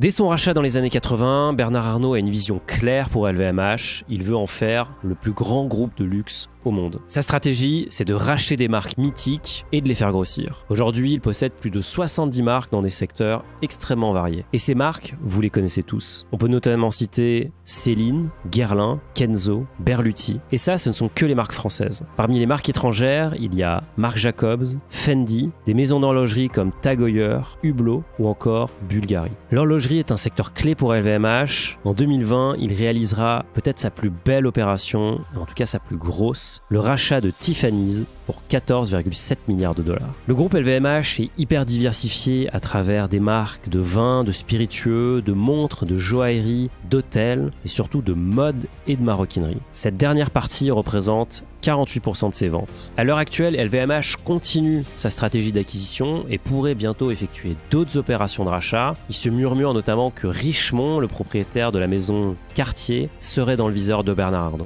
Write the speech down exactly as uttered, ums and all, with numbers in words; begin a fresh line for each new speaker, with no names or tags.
Dès son rachat dans les années quatre-vingts, Bernard Arnault a une vision claire pour L V M H. Il veut en faire le plus grand groupe de luxe au monde. Sa stratégie, c'est de racheter des marques mythiques et de les faire grossir. Aujourd'hui, il possède plus de soixante-dix marques dans des secteurs extrêmement variés. Et ces marques, vous les connaissez tous. On peut notamment citer Céline, Guerlain, Kenzo, Berluti. Et ça, ce ne sont que les marques françaises. Parmi les marques étrangères, il y a Marc Jacobs, Fendi, des maisons d'horlogerie comme Tag Heuer, Hublot ou encore Bulgari. L'horlogerie est un secteur clé pour L V M H. En deux mille vingt, il réalisera peut-être sa plus belle opération, en tout cas sa plus grosse, le rachat de Tiffany's pour quatorze virgule sept milliards de dollars. Le groupe L V M H est hyper diversifié à travers des marques de vins, de spiritueux, de montres, de joaillerie, d'hôtels et surtout de mode et de maroquinerie. Cette dernière partie représente quarante-huit pour cent de ses ventes. À l'heure actuelle, L V M H continue sa stratégie d'acquisition et pourrait bientôt effectuer d'autres opérations de rachat. Il se murmure notamment que Richemont, le propriétaire de la maison Cartier, serait dans le viseur de Bernard Arnault.